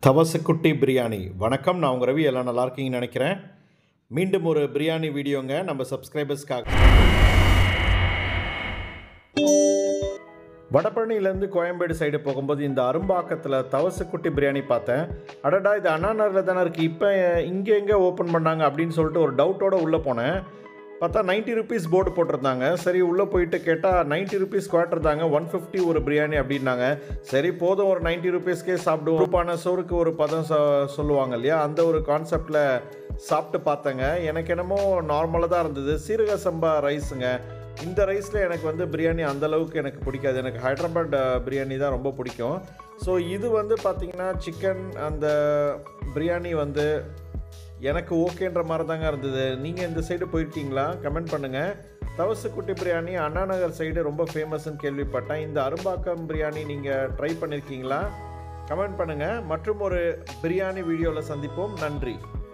தவசக்குட்டி பிரியாணி. வணக்கம், நான் உங்கள் ரவி. எல்லாம் நல்லா இருக்கீங்கன்னு நினைக்கிறேன். மீண்டும் ஒரு பிரியாணி வீடியோங்க நம்ம சப்ஸ்கிரைபர்ஸ்க்காக. வடபழனியிலேருந்து கோயம்பேடு சைடு போகும்போது இந்த அரும்பாக்கத்தில் தவசக்குட்டி பிரியாணி பார்த்தேன். அடடா, இது அண்ணா நகரில் தானே இருக்குது, இப்போ இங்கே எங்கே ஓப்பன் பண்ணாங்க அப்படின்னு சொல்லிட்டு ஒரு டவுட்டோடு உள்ளே போனேன். பார்த்தா 90 ருபீஸ் போர்டு போட்டிருந்தாங்க. சரி, உள்ளே போயிட்டு கேட்டால் 90 ருபீஸ் குவார்ட்டர் தாங்க, 150 ஒரு பிரியாணி அப்படின்னாங்க. சரி, போதும், ஒரு 90 ருபீஸ்க்கே சாப்பிடுவோம். உறுப்பான சோறுக்கு ஒரு பதம் சொல்லுவாங்க இல்லையா, அந்த ஒரு கான்செப்டில் சாப்பிட்டு பார்த்தேங்க. எனக்கு என்னமோ நார்மலாக தான் இருந்தது. சீரக சம்பா ரைஸுங்க. இந்த ரைஸில் எனக்கு பிரியாணி அந்தளவுக்கு எனக்கு பிடிக்காது. எனக்கு ஹைதராபாத் பிரியாணி தான் ரொம்ப பிடிக்கும். ஸோ இது பார்த்திங்கன்னா சிக்கன் அந்த பிரியாணி எனக்கு ஓகேன்ற மாதிரி தாங்க இருந்தது. நீங்கள் இந்த சைடு போயிருக்கீங்களா? கமெண்ட் பண்ணுங்கள். தவசக்குட்டி பிரியாணி அண்ணா நகர் சைடு ரொம்ப ஃபேமஸ்ன்னு கேள்விப்பட்டேன். இந்த அரும்பாக்கம் பிரியாணி நீங்கள் ட்ரை பண்ணியிருக்கீங்களா? கமெண்ட் பண்ணுங்கள். மற்றும் ஒரு பிரியாணி வீடியோவில் சந்திப்போம். நன்றி.